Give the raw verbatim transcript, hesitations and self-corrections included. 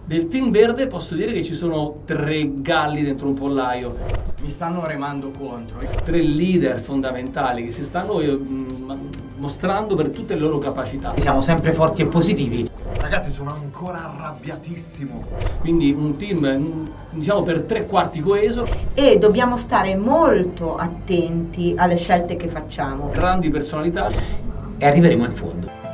Del team verde posso dire che ci sono tre galli dentro un pollaio. Mi stanno remando contro. Tre leader fondamentali che si stanno eh, mostrando per tutte le loro capacità. Siamo sempre forti e positivi. Ragazzi, sono ancora arrabbiatissimo. Quindi un team, diciamo, per tre quarti coeso. E dobbiamo stare molto attenti alle scelte che facciamo. Grandi personalità. E arriveremo in fondo.